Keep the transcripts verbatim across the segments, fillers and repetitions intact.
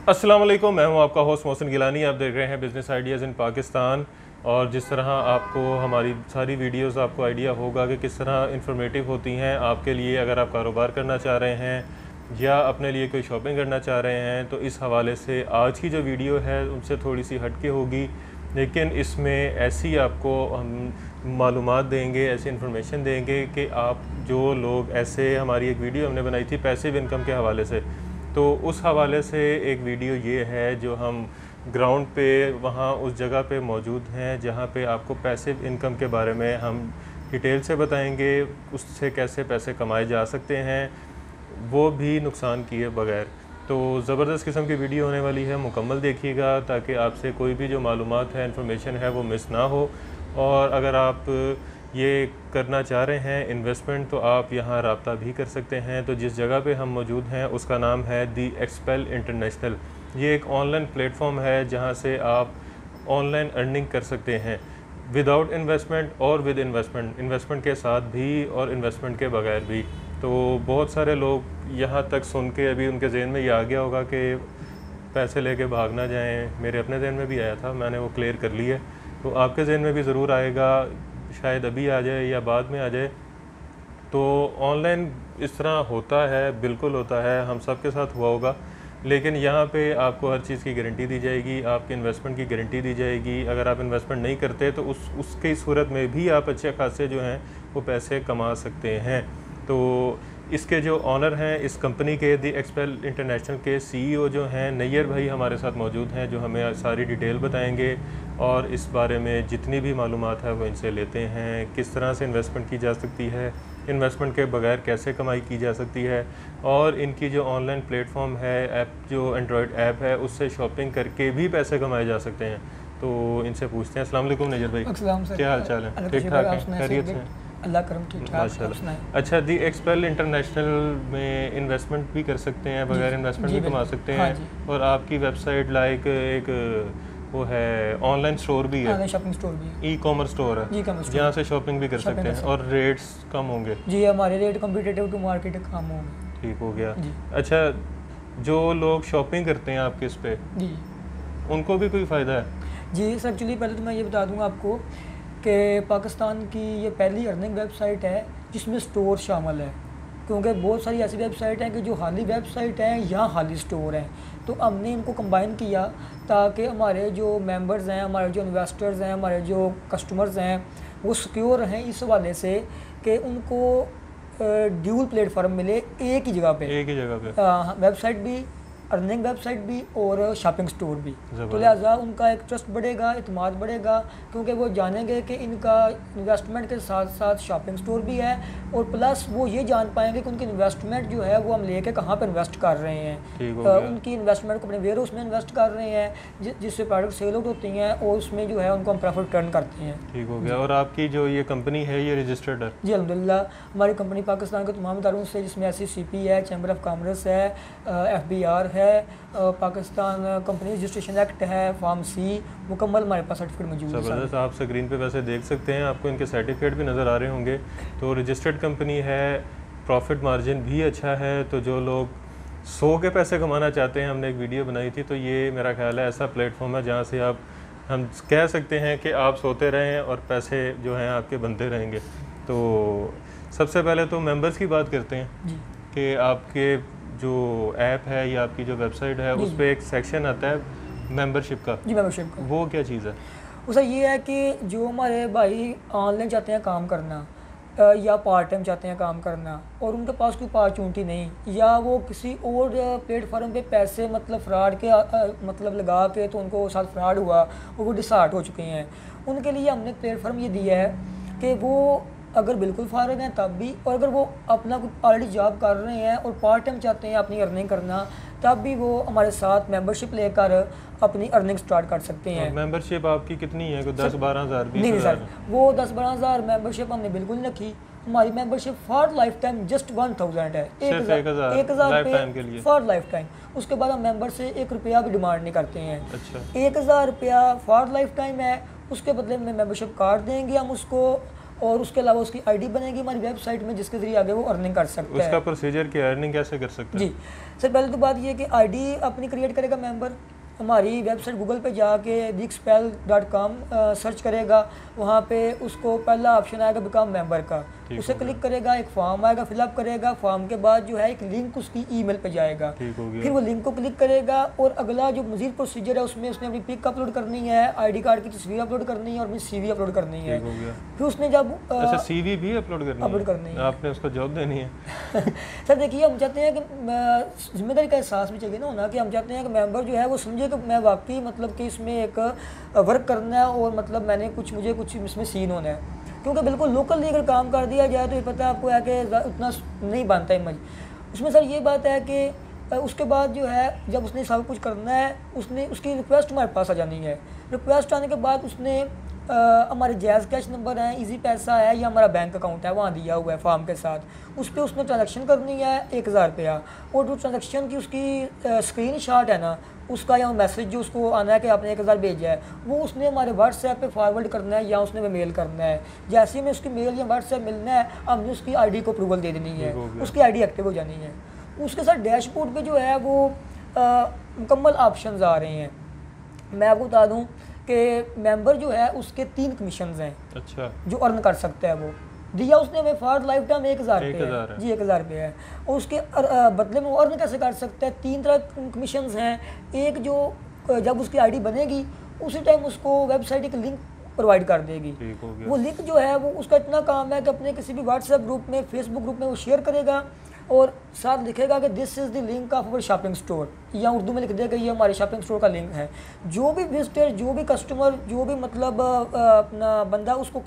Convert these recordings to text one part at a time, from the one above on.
अस्सलाम वालेकुम, मैं हूं आपका होस्ट मोहसिन गिलानी। आप देख रहे हैं बिज़नेस आइडियाज़ इन पाकिस्तान। और जिस तरह आपको हमारी सारी वीडियोस आपको आइडिया होगा कि किस तरह इंफॉर्मेटिव होती हैं आपके लिए, अगर आप कारोबार करना चाह रहे हैं या अपने लिए कोई शॉपिंग करना चाह रहे हैं, तो इस हवाले से आज की जो वीडियो है उनसे थोड़ी सी हटके होगी, लेकिन इसमें ऐसी आपको हम मालूमात देंगे, ऐसी इन्फॉर्मेशन देंगे कि आप जो लोग ऐसे, हमारी एक वीडियो हमने बनाई थी पैसिव इनकम के हवाले से, तो उस हवाले से एक वीडियो ये है जो हम ग्राउंड पे वहाँ उस जगह पे मौजूद हैं जहाँ पे आपको पैसिव इनकम के बारे में हम डिटेल से बताएंगे, उससे कैसे पैसे कमाए जा सकते हैं, वो भी नुकसान किए बगैर। तो ज़बरदस्त किस्म की वीडियो होने वाली है, मुकम्मल देखिएगा ताकि आपसे कोई भी जो मालूमात है, इन्फॉर्मेशन है, वो मिस ना हो। और अगर आप ये करना चाह रहे हैं इन्वेस्टमेंट, तो आप यहाँ रब्ता भी कर सकते हैं। तो जिस जगह पे हम मौजूद हैं उसका नाम है दी एक्सपेल इंटरनेशनल। ये एक ऑनलाइन प्लेटफॉर्म है जहाँ से आप ऑनलाइन अर्निंग कर सकते हैं विदाउट इन्वेस्टमेंट और विद इन्वेस्टमेंट, इन्वेस्टमेंट के साथ भी और इन्वेस्टमेंट के बगैर भी। तो बहुत सारे लोग यहाँ तक सुन के अभी उनके जहन में ये आ गया होगा कि पैसे लेके भाग ना जाएँ। मेरे अपने जहन में भी आया था, मैंने वो क्लियर कर लिया। तो आपके जहन में भी ज़रूर आएगा, शायद अभी आ जाए या बाद में आ जाए। तो ऑनलाइन इस तरह होता है, बिल्कुल होता है, हम सब के साथ हुआ होगा, लेकिन यहाँ पे आपको हर चीज़ की गारंटी दी जाएगी, आपके इन्वेस्टमेंट की गारंटी दी जाएगी। अगर आप इन्वेस्टमेंट नहीं करते तो उस उसकी सूरत में भी आप अच्छे खासे जो हैं वो पैसे कमा सकते हैं। तो इसके जो ऑनर हैं इस कंपनी के, दी एक्सपेल इंटरनेशनल के सीईओ जो हैं नैयर भाई हमारे साथ मौजूद हैं, जो हमें सारी डिटेल बताएंगे और इस बारे में जितनी भी मालूमात है वो इनसे लेते हैं। किस तरह से इन्वेस्टमेंट की जा सकती है, इन्वेस्टमेंट के बगैर कैसे कमाई की जा सकती है, और इनकी जो ऑनलाइन प्लेटफॉर्म है, ऐप जो एंड्रॉयड ऐप है, उससे शॉपिंग करके भी पैसे कमाए जा सकते हैं। तो इनसे पूछते हैं। अस्सलाम वालेकुम नैयर भाई, क्या हाल चाल है? ठीक ठाक है, खैरियत से? अल्लाह करम ठीक ठाक। माशाल्लाह। अच्छा, दी एक्सपेल इंटरनेशनल में इन्वेस्टमेंट भी कर सकते हैं, बगैर इन्वेस्टमेंट भी कमा सकते हैं। हाँ, और आपकी वेबसाइट लाइक एक वो है, ऑनलाइन स्टोर भी है, शॉपिंग स्टोर भी है, ई कॉमर्स स्टोर है, जहाँ से शॉपिंग भी कर सकते हैं और रेट्स कम होंगे। जी, हमारे रेट कम्पिटिटिव टू मार्केट कम होंगे। ठीक हो गया। अच्छा, जो लोग शॉपिंग करते हैं आपके इस पे, जी, उनको भी कोई फ़ायदा है? जी सर, एक्चुअली पहले तो मैं ये बता दूंगा आपको कि पाकिस्तान की ये पहली अर्निंग वेबसाइट है जिसमें स्टोर शामिल है, क्योंकि बहुत सारी ऐसी वेबसाइट हैं कि जो खाली वेबसाइट हैं या खाली स्टोर हैं। तो हमने इनको कंबाइन किया ताकि हमारे जो मेंबर्स हैं, हमारे जो इन्वेस्टर्स हैं, हमारे जो कस्टमर्स हैं, वो सिक्योर रहें इस हवाले से कि उनको ड्यूल प्लेटफॉर्म मिले एक ही जगह पे, एक ही जगह पे वेबसाइट भी, अर्निंग वेबसाइट भी और शॉपिंग स्टोर भी। तो लिहाजा उनका एक ट्रस्ट बढ़ेगा, इत्मीनान बढ़ेगा, क्योंकि वो जानेंगे कि इनका इन्वेस्टमेंट के साथ साथ शॉपिंग स्टोर भी है, और प्लस वो ये जान पाएंगे कि उनकी इन्वेस्टमेंट जो है वो हम लेके कहाँ पे इन्वेस्ट कर रहे हैं। आ, उनकी इन्वेस्टमेंट को अपने वेयर हाउस में इन्वेस्ट कर रहे हैं, जि, जिससे प्रोडक्ट सेल आउट होती हैं और उसमें जो है उनको हम प्रॉफिट टर्न करते हैं। ठीक हो गया। और आपकी जो ये कंपनी है ये रजिस्टर्ड है? जी अल्हम्दुलिल्लाह, हमारी कंपनी पाकिस्तान के तमाम इदारों से, जिसमें एस सी सी पी है, चैम्बर ऑफ कॉमर्स है, एफ बी आर है, पाकिस्तान कंपनी रजिस्ट्रेशन एक्ट है, फॉर्म सी, मुकम्मल हमारे पास सर्टिफिकेट मौजूद है। ज़बरदस्त। आप स्क्रीन पे वैसे देख सकते हैं, आपको इनके सर्टिफिकेट भी नज़र आ रहे होंगे। तो रजिस्टर्ड कंपनी है, प्रॉफिट मार्जिन भी अच्छा है। तो जो लोग सौ के पैसे कमाना चाहते हैं, हमने एक वीडियो बनाई थी, तो ये मेरा ख्याल है ऐसा प्लेटफॉर्म है जहाँ से आप, हम कह सकते हैं कि आप सोते रहें और पैसे जो हैं आपके बनते रहेंगे। तो सबसे पहले तो मेंबर्स की बात करते हैं कि आपके जो ऐप है या आपकी जो वेबसाइट है उस पर एक सेक्शन आता है मेंबरशिप का। जी, मेंबरशिप का वो क्या चीज़ है? उसका ये है कि जो हमारे भाई ऑनलाइन चाहते हैं काम करना या पार्ट टाइम चाहते हैं काम करना और उनके पास कोई अपॉर्चुनिटी नहीं, या वो किसी और प्लेटफॉर्म पे पैसे मतलब फ्रॉड के आ, आ, मतलब लगा के तो उनको साथ फ्रॉड हुआ और वो डिसहार्ट हो चुके हैं, उनके लिए हमने प्लेटफॉर्म ये दिया है कि वो अगर बिल्कुल फारग हैं तब भी, और अगर वो अपना कुछ ऑलरेडी जॉब कर रहे हैं और पार्ट टाइम चाहते हैं अपनी अर्निंग करना, तब भी वो हमारे साथ मेंबरशिप लेकर अपनी अर्निंग स्टार्ट कर सकते हैं। मेंबरशिप आपकी कितनी है? दस बारह हज़ार? नहीं सर, वो दस बारह हज़ार मेंबरशिप हमने बिल्कुल नहीं रखी। हमारी membership for lifetime just one thousand है, एक हज़ार एक हज़ार रुपये फॉर लाइफ टाइम। उसके बाद हम मेंबर से एक रुपया भी डिमांड नहीं करते हैं। अच्छा। एक हज़ार रुपया फॉर लाइफ टाइम है, उसके बदले में मेंबरशिप कार्ड देंगे हम उसको, और उसके अलावा उसकी आईडी बनेगी हमारी वेबसाइट में, जिसके जरिए आगे वो अर्निंग कर सकता है। उसका प्रोसीजर क्या, अर्निंग कैसे कर सकते हैं? जी सर, पहले तो बात ये है कि आईडी अपनी क्रिएट करेगा मेंबर, हमारी वेबसाइट गूगल पे जाके the Expel dot com search करेगा, वहाँ पे उसको पहला ऑप्शन आएगा बिकम मेंबर का, उसे क्लिक करेगा, एक फॉर्म आएगा, फिलअप करेगा, फॉर्म के बाद जो है एक लिंक उसकी ईमेल पे जाएगा, फिर वो लिंक को क्लिक करेगा और अगला जो मजीद प्रोसीजर है उसमें उसने अपनी पिक अपलोड करनी है, आईडी कार्ड की तस्वीर अपलोड करनी है और अपनी सीवी अपलोड करनी है। फिर उसने जब अच्छा सीवी भी अपलोड करनी अपलोड करनी है, आपने उसको जॉब देनी है। सर देखिए, हम चाहते हैं कि जिम्मेदारी का एहसास भी चाहिए ना होना, कि हम चाहते हैं कि मेंबर जो है वो समझे कि मैं वाकई मतलब कि इसमें एक वर्क करना है और मतलब मैंने कुछ मुझे कुछ इसमें सीन होना है, क्योंकि बिल्कुल लोकली अगर काम कर दिया जाए तो ये पता है आपको है कि उतना नहीं बनता इमेज उसमें। सर ये बात है कि उसके बाद जो है जब उसने सब कुछ करना है, उसने उसकी रिक्वेस्ट हमारे पास आ जानी है। रिक्वेस्ट आने के बाद उसने हमारे जैज़ कैश नंबर है, इजी पैसा है या हमारा बैंक अकाउंट है वहाँ दिया हुआ है फॉर्म के साथ, उस पर उसने ट्रांजैक्शन करनी है एक हज़ार रुपया, और जो ट्रांजैक्शन की उसकी स्क्रीन शॉट है ना उसका या मैसेज जो उसको आना है कि आपने एक हज़ार भेजा है, वो उसने हमारे व्हाट्सएप पे फॉरवर्ड करना है या उसने हमें मेल करना है। जैसे ही हमें उसकी मेल या व्हाट्सएप मिलना है, हमने उसकी आईडी को अप्रूवल दे देनी है, उसकी आईडी एक्टिव हो जानी है। उसके साथ डैशबोर्ड पे जो है वो मुकम्मल ऑप्शंस आ रहे हैं। मैं आपको बता दूं कि मेंबर जो है उसके तीन कमीशंस हैं, अच्छा, जो अर्न कर सकता है। वो दिया उसने हमें फॉर लाइफ टाइम एक हज़ार रुपये है जी, एक हज़ार रुपये है, और उसके बदले में वो अर्न कैसे कर सकता है? तीन तरह कमीशंस हैं। एक जो जब उसकी आईडी बनेगी उसी टाइम उसको वेबसाइट एक लिंक प्रोवाइड कर देगी, वो लिंक जो है वो उसका इतना काम है कि अपने किसी भी व्हाट्सएप ग्रुप में, फेसबुक ग्रुप में वो शेयर करेगा और साथ लिखेगा कि this is the link of our shopping store, या उर्दू में लिख देगा ये हमारे शॉपिंग स्टोर का लिंक है। जो भी विजिटर, जो भी कस्टमर, जो भी मतलब अपना बंदा उसको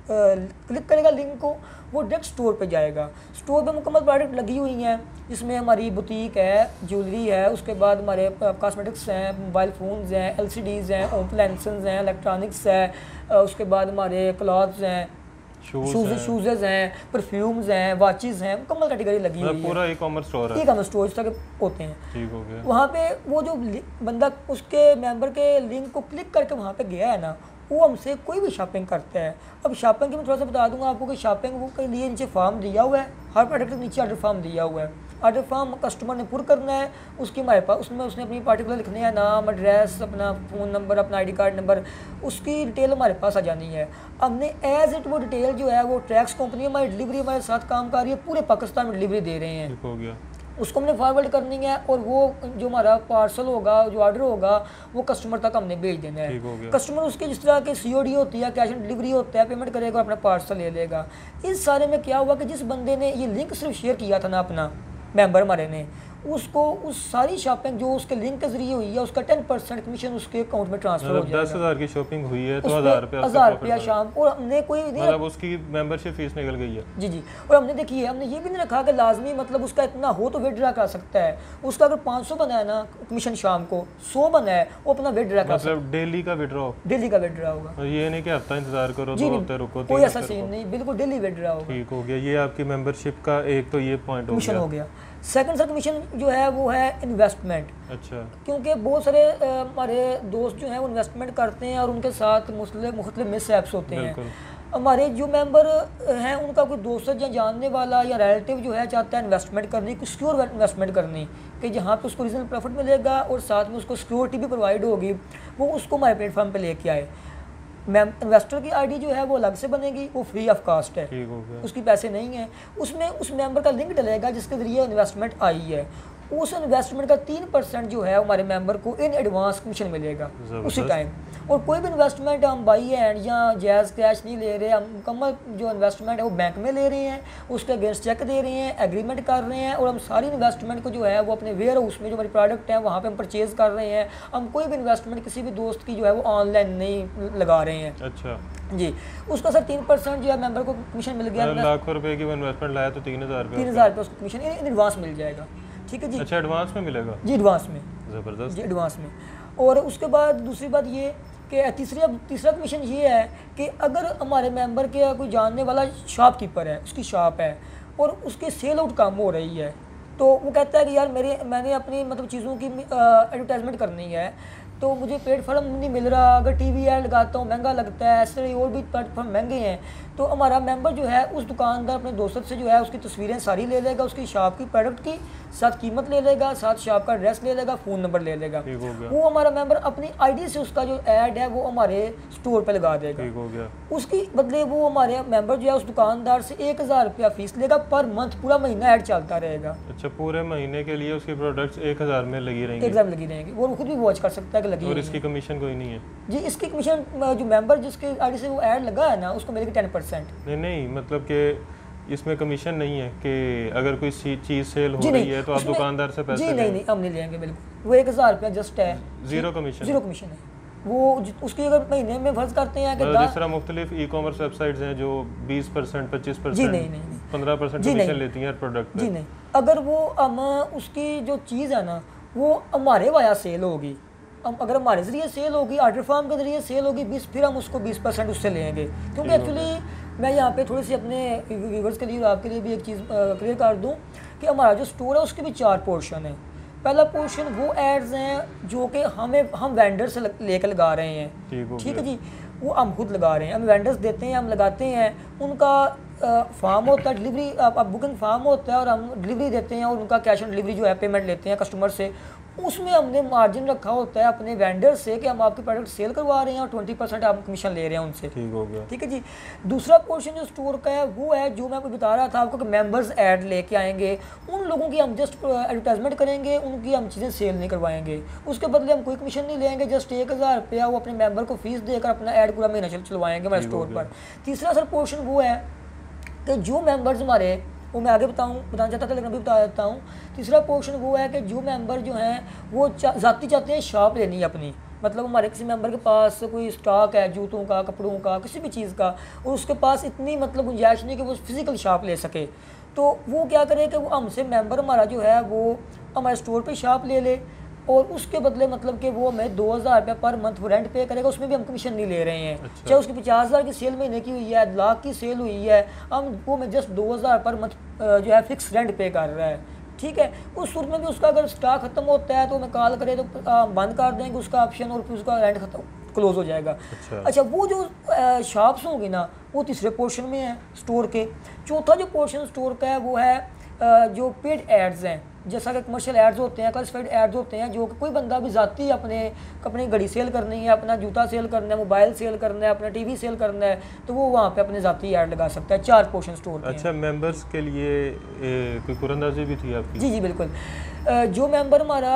क्लिक करेगा लिंक को, वो डायरेक्ट स्टोर पे जाएगा। स्टोर पे मुकम्मल प्रोडक्ट लगी हुई हैं, जिसमें हमारी बुटीक है, ज्वेलरी है, उसके बाद हमारे कॉस्मेटिक्स हैं, मोबाइल फ़ोन्स हैं, एलसीडीज़ हैं, होम अप्लायंसेस हैं, इलेक्ट्रॉनिक्स है, उसके बाद हमारे क्लॉथ्स हैं, शूज़ शूज़ हैं, परफ्यूम्स हैं, वॉचेज़ हैं, मुकम्मल कैटेगरी लगी हुई है। पूरा ई कॉमर्स स्टोर है, ई कॉमर्स स्टोर तक होते हैं। ठीक हो गया। वहाँ पे वो जो बंदा उसके मेंबर के लिंक को क्लिक करके वहाँ पे गया है ना, वो हमसे कोई भी शॉपिंग करता है। अब शॉपिंग की मैं थोड़ा सा बता दूंगा आपको कि शॉपिंग वो के लिए नीचे फॉर्म दिया हुआ है, हर प्रोडक्ट के नीचे ऑर्डर फॉर्म दिया हुआ है। ऑर्डर फॉर्म कस्टमर ने पुर करना है, उसकी हमारे पास उसमें उसने अपनी पार्टिकुलर लिखने हैं, नाम, एड्रेस, अपना फ़ोन नंबर, अपना आईडी कार्ड नंबर, उसकी डिटेल हमारे पास आ जानी है। हमने एज इट वो डिटेल जो है वो ट्रैक्स कंपनी हमारी डिलीवरी हमारे साथ काम कर रही है, पूरे पाकिस्तान में डिलीवरी दे रहे हैं। हो गया। उसको हमने फॉरवर्ड करनी है और वो जो हमारा पार्सल होगा, जो ऑर्डर होगा, वो कस्टमर तक हमने भेज देना है। कस्टमर उसकी जिस तरह की सीओडी होती है, कैश ऑन डिलीवरी होता है, पेमेंट करेगा, अपना पार्सल ले लेगा। इस सारे में क्या हुआ कि जिस बंदे ने ये लिंक सिर्फ शेयर किया था ना अपना मेंबर हमारे ने, उसको उस सारी शॉपिंग जो उसके लिंक के जरिए हुई है उसका टेन परसेंट कमीशन उसके अकाउंट में ट्रांसफर हो जाएगा। दस हज़ार की शॉपिंग हुई है तो हज़ार रुपया हज़ार रुपया शाम, और हमने कोई मतलब उसकी मेंबरशिप फीस निकल गई है। जी जी, और हमने देखिए हमने ये भी नहीं रखा कि लाजमी मतलब उसका इतना हो तो विड्रा कर सकता है। उसका अगर पाँच सौ बना है ना कमीशन शाम को, सौ बना है, वो अपना विड्रा कर सकता है। मतलब डेली का विड्रॉ, डेली का विड्रा होगा, ये नहीं कि हफ्ता इंतजार करो, दो हफ्ते रुको, कोई ऐसा सीन नहीं, बिल्कुल डेली विड्रा होगा। ठीक हो गया। ये आपकी मेंबरशिप का एक तो ये पॉइंट हो गया, हो गया। सेकंड सर कमीशन जो है वो है इन्वेस्टमेंट। अच्छा, क्योंकि बहुत सारे हमारे दोस्त जो हैं वो इन्वेस्टमेंट करते हैं और उनके साथ मुख्तलिफ मिसहैप्स होते हैं। हमारे जो मेंबर हैं उनका कोई दोस्त या जानने वाला या रिलेटिव जो है चाहता है इन्वेस्टमेंट करनी, कुछ सिक्योर इन्वेस्टमेंट करनी, कि जहाँ पे उसको रीजनल प्रॉफिट मिलेगा और साथ में उसको सिक्योरिटी भी प्रोवाइड होगी, वो उसको हमारे प्लेटफॉर्म पे लेके आए। मैम इन्वेस्टर की आईडी जो है वो अलग से बनेगी, वो फ्री ऑफ कॉस्ट है, उसकी पैसे नहीं है। उसमें उस मेंबर का लिंक डलेगा जिसके ज़रिए इन्वेस्टमेंट आई है। उस इन्वेस्टमेंट का तीन परसेंट जो है हमारे मेंबर को इन एडवांस कमीशन मिलेगा उसी टाइम। और कोई भी इन्वेस्टमेंट हम बाई हैंड या जायज़ कैश नहीं ले रहे, हम मुकम्मल जो इन्वेस्टमेंट है वो बैंक में ले रहे हैं, उसके अगेंस्ट चेक दे रहे हैं, एग्रीमेंट कर रहे हैं, और हम सारी इन्वेस्टमेंट को जो है वो अपने वेयर हाउस में जो हमारी प्रोडक्ट हैं वहाँ पे हम परचेज़ कर रहे हैं। हम कोई भी इन्वेस्टमेंट किसी भी दोस्त की जो है वो ऑनलाइन नहीं लगा रहे हैं। अच्छा जी, उसका सर तीन परसेंट जो है मेंबर को कमीशन मिल गया। लाखों रुपए की इन्वेस्टमेंट लाया तो तीन हज़ार रुपये तीन हज़ार रुपये उसको कमीशन इन एडवांस मिल जाएगा। ठीक है जी। अच्छा, एडवांस में मिलेगा जी, एडवांस में, ज़बरदस्त जी एडवांस में। और उसके बाद दूसरी बात ये कि तीसरी तीसरा कमीशन ये है कि अगर हमारे मेंबर के कोई जानने वाला शॉपकीपर है, उसकी शॉप है और उसके सेल आउट कम हो रही है, तो वो कहता है कि यार मेरे मैंने अपनी मतलब चीज़ों की एडवर्टाइजमेंट करनी है, तो मुझे प्लेटफॉर्म नहीं मिल रहा, अगर टीवी ऐड लगाता हूँ महंगा लगता है, ऐसे और भी प्लेटफॉर्म महंगे हैं, तो हमारा मेंबर जो है उस दुकानदार अपने दोस्त से जो है उसकी तस्वीरें सारी ले लेगा, उसकी शॉप की प्रोडक्ट की साथ कीमत ले लेगा, साथ शॉप का एड्रेस ले लेगा, फ़ोन नंबर ले लेगा। वो हमारा मेंबर अपनी आईडी से उसका जो ऐड है वो हमारे स्टोर पे लगा देगा। ठीक हो गया। उसकी बदले वो हमारे मेंबर जो है उस दुकानदार से एक हज़ार रुपया फीस लेगा पर मंथ, पूरा महीना ऐड चलता रहेगा। अच्छा, पूरे महीने के लिए उसकी प्रोडक्ट्स एक हज़ार में लगी रहेंगी? एक हज़ार में लगी रहेंगी, वो खुद भी वॉच कर सकता है कि लगी। और इसकी कमीशन कोई नहीं है? जी, इसकी कमीशन जो मेंबर जिसके आईडी से वो ऐड लगा है ना उसको मिलेगी टेन परसेंट। नहीं नहीं, मतलब कि इसमें कमीशन नहीं है कि अगर कोई चीज़ सेल हो रही है तो आप दुकानदार से पैसे? जी नहीं नहीं, हम नहीं लेंगे बिल्कुल, वो एक हज़ार रुपया जस्ट है, जीरो कमीशन। जीरो कमीशन है वो उसकी। अगर महीने में फर्ज करते हैं कि जिस तरह मुख्तलिफ ई कॉमर्स वेबसाइट्स हैं जो बीस परसेंट पच्चीस परसेंट पंद्रह परसेंट कमीशन लेती हैं हर प्रोडक्ट पे। जी नहीं, अगर वो हम उसकी जो चीज़ है ना वो हमारे वाया सेल होगी, हम अगर हमारे ज़रिए सेल होगी, आर्डर फार्म के ज़रिए सेल होगी बीस, फिर हम उसको बीस परसेंट उससे लेंगे। क्योंकि एक्चुअली मैं यहाँ पे थोड़ी सी अपने व्यूवर्स के लिए और आपके लिए भी एक चीज़ क्लियर कर दूँ कि हमारा जो स्टोर है उसके भी चार पोर्शन है। पहला पोर्शन वो एड्स हैं जो कि हमें हम वेंडर से लेकर लगा रहे हैं, ठीक है जी, वो हम खुद लगा रहे हैं, हम वेंडर्स देते हैं, हम लगाते हैं, उनका फार्म होता है, डिलीवरी आप बुकिंग फार्म होता है और हम डिलीवरी देते हैं और उनका कैश ऑन डिलीवरी जो है पेमेंट लेते हैं कस्टमर से। उसमें हमने मार्जिन रखा होता है अपने वेंडर से कि हम आपके प्रोडक्ट सेल करवा रहे हैं और ट्वेंटी परसेंट आप कमीशन ले रहे हैं उनसे। ठीक हो गया। ठीक है जी। दूसरा पोर्शन जो स्टोर का है वो है जो मैं आपको बता रहा था आपको कि मेंबर्स ऐड लेके आएंगे, उन लोगों की हम जस्ट एडवर्टाइजमेंट करेंगे, उनकी हम चीज़ें सेल नहीं करवाएंगे, उसके बदले हम कोई कमीशन नहीं लेंगे, जस्ट एक हज़ार रुपया वो अपने मेंबर को फीस देकर अपना ऐड पूरा महीना चलवाएंगे हमारे स्टोर पर। तीसरा सर पोर्शन वो है कि जो मेंबर्स हमारे, वो मैं आगे बताऊँ बताना चाहता था लेकिन अभी बता देता हूँ। तीसरा पोर्शन वो है कि जो मेंबर जो हैं वो ज़ाती चाहते हैं शॉप लेनी है अपनी, मतलब हमारे किसी मेंबर के पास कोई स्टॉक है जूतों का, कपड़ों का, किसी भी चीज़ का, और उसके पास इतनी मतलब गुंजाइश नहीं कि वो फिज़िकल शॉप ले सके, तो वो क्या करे कि वो हमसे मेंबर हमारा जो है वो हमारे स्टोर पे शॉप ले ले और उसके बदले मतलब कि वो हमें दो हज़ार रुपये पर मंथ वो रेंट पे करेगा, उसमें भी हम कमीशन नहीं ले रहे हैं। अच्छा। चाहे उसकी पचास हज़ार की सेल महीने की हुई है, लाख की सेल हुई है, हम वो में जस्ट दो हज़ार पर मंथ जो है फिक्स रेंट पे कर रहा है। ठीक है, उस सूरत में भी उसका अगर स्टॉक खत्म होता है तो हमें कॉल करे तो बंद कर देंगे उसका ऑप्शन और फिर उसका रेंट खत्म क्लोज हो जाएगा। अच्छा, अच्छा वो जो शॉप्स होंगी ना वो तीसरे पोर्शन में है स्टोर के। चौथा जो पोर्शन स्टोर का है वो है जो पेड एड्स हैं, जैसा कि कमर्शियल एड्स होते हैं, क्लासिफाइड एड्स होते हैं, जो कि कोई बंदा भी ज़ाती अपने अपनी घड़ी सेल करनी है, अपना जूता सेल करना है, मोबाइल सेल करना है, अपना टीवी सेल करना है, तो वो वहाँ पे अपने ज़ाती ऐड लगा सकता है। चार पोर्शन स्टोर के। अच्छा, मेंबर्स के लिए ए, कोई कुरानंदाजी भी थी आपकी? जी जी बिल्कुल। जो मेंबर हमारा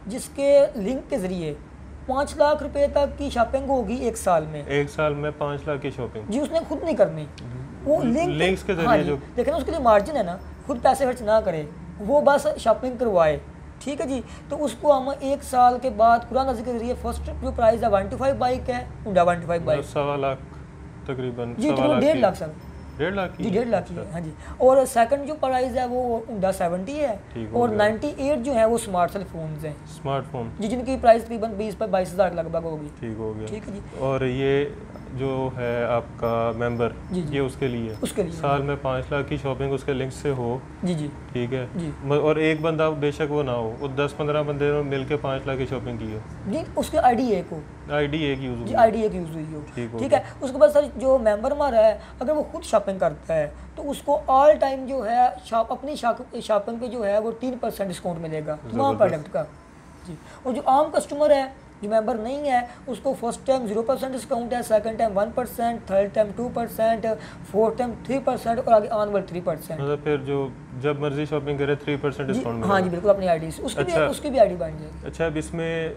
जिसके लिंक के ज़रिए पाँच लाख रुपए तक की शॉपिंग होगी एक साल में, एक साल में पाँच लाख की शॉपिंग जी उसने खुद नहीं करनी, वो लिंक लिंक्स के जरिए। हाँ जो लेकिन उसके लिए मार्जिन है ना, खुद पैसे खर्च ना करे, वो बस शॉपिंग करवाए। ठीक है जी, तो उसको हम एक साल के बाद कुरान के जरिए फर्स्ट जो प्राइस है वन टू फाइव बाइक है, उनका वन टू फाइव बाइक सवा लाख तकरीबन, जी तकरीबन डेढ़ लाख सर, डेढ़ लाख जी डेढ़ लाख की है। हाँ जी, और सेकंड जो प्राइस है वो उनका सेवेंटी है और नाइन्टी एट जो है वो स्मार्ट सेल फोन हैं, स्मार्टफोन जी, जिनकी प्राइस तकरीबन बीस पर बाईस हज़ार लगभग होगी। ठीक हो गया। ठीक है जी। और ये जो है आपका मेंबर, ये उसके लिए उसके लिए साल में पाँच लाख की शॉपिंग उसके लिंक से हो। जी जी ठीक है जी। और एक बंदा बेशक वो ना हो, वो दस पंद्रह बंदे मिल के पाँच लाख की शॉपिंग की हो, जी उसके आईडी एक हो, आईडी एक यूज हुई, आईडी एक यूज हुई हो। ठीक है, उसके बाद सर जो मेंबर हमारा है अगर वो खुद शॉपिंग करता है तो उसको ऑल टाइम जो है शॉप अपनी शॉपिंग पे जो है वो तीन परसेंट डिस्काउंट मिलेगा तमाम प्रोडक्ट का जी। और जो आम कस्टमर है जो मेंबर नहीं है उसको first time zero percent discount है, second time one percent, third time two percent, fourth time three percent और आगे ऑन वर्ड थ्री परसेंट। मतलब फिर जो जब मर्जी शॉपिंग करे थ्री परसेंट डिस्काउंट मिलेगा। हाँ जी बिल्कुल, अपनी आईडी से उसकी अच्छा, भी उसकी भी आईडी बन जाएगी। अच्छा, अब इसमें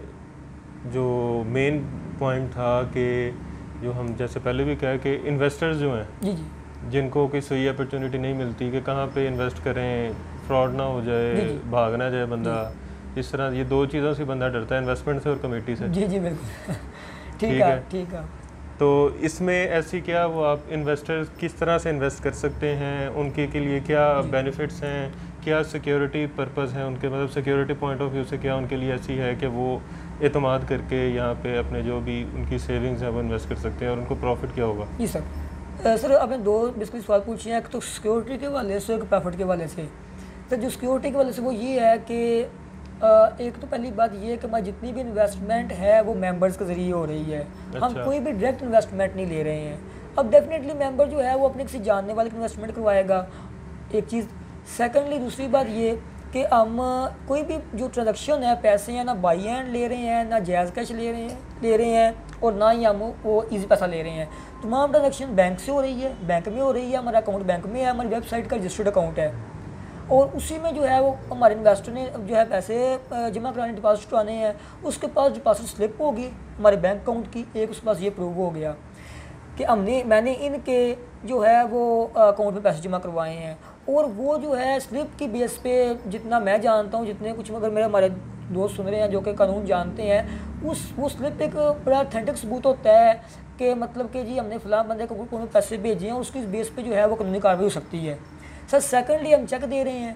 जो मेन पॉइंट था कि जो हम जैसे पहले भी कहा कि इन्वेस्टर्स जो हैं जी जी जिनको कोई सही अपॉर्चुनिटी नहीं मिलती कि कहाँ पे इन्वेस्ट करें, फ्रॉड ना हो जाए, भाग ना जाए बंदा, इस तरह ये दो चीज़ों से बंदा डरता है, इन्वेस्टमेंट से और कमेटी से। जी जी बिल्कुल ठीक है ठीक है। तो इसमें ऐसी क्या वो आप इन्वेस्टर्स किस तरह से इन्वेस्ट कर सकते हैं, उनके के लिए क्या बेनिफिट्स हैं, क्या सिक्योरिटी पर्पस है उनके, मतलब सिक्योरिटी पॉइंट ऑफ व्यू से क्या उनके लिए ऐसी है कि वो एतमाद करके यहाँ पे अपने जो भी उनकी सेविंग्स हैं वो इन्वेस्ट कर सकते हैं और उनको प्रॉफिट क्या होगा? जी सर, सर आपने दो बेसिकली सवाल पूछे हैं, एक तो सिक्योरिटी के वाले से, एक प्रॉफिट के वाले से। तो जो सिक्योरिटी के वाले से वो ये है कि अ, एक तो पहली बात ये है कि हमारी जितनी भी इन्वेस्टमेंट है वो मेंबर्स के ज़रिए हो रही है। हम अच्छा। कोई भी डायरेक्ट इन्वेस्टमेंट नहीं ले रहे हैं। अब डेफिनेटली मेंबर जो है वो अपने किसी जानने वाले को इन्वेस्टमेंट करवाएगा, एक चीज़। सेकेंडली दूसरी बात ये कि हम कोई भी जो ट्रांजेक्शन है, पैसे हैं, ना बाई हैंड ले रहे हैं, ना जायज़ कैश ले रहे हैं ले रहे हैं और ना ही हम वो ईजी पैसा ले रहे हैं। तमाम ट्रांजेक्शन बैंक से हो रही है, बैंक में हो रही है, हमारा अकाउंट बैंक में है, हमारी वेबसाइट का रजिस्टर्ड अकाउंट है और उसी में जो है वो हमारे इन्वेस्टर ने जो है पैसे जमा कराने, डिपॉजिट कराने हैं, उसके पास डिपॉजिट स्लिप होगी हमारे बैंक अकाउंट की, एक उसके पास ये प्रूव हो गया कि हमने मैंने इनके जो है वो अकाउंट में पैसे जमा करवाए हैं। और वो जो है स्लिप की बेस पे जितना मैं जानता हूँ, जितने कुछ अगर मेरे हमारे दोस्त सुन रहे हैं जो कि कानून जानते हैं, उस वो स्लिप एक बड़ा अथेंटिक सबूत होता है कि मतलब कि जी हमने फ़लाँ बंदे को को पैसे भेजे हैं और उसकी बेस पे जो है वो कानूनी कार्रवाई हो सकती है। सर सेकेंडली हम चेक दे रहे हैं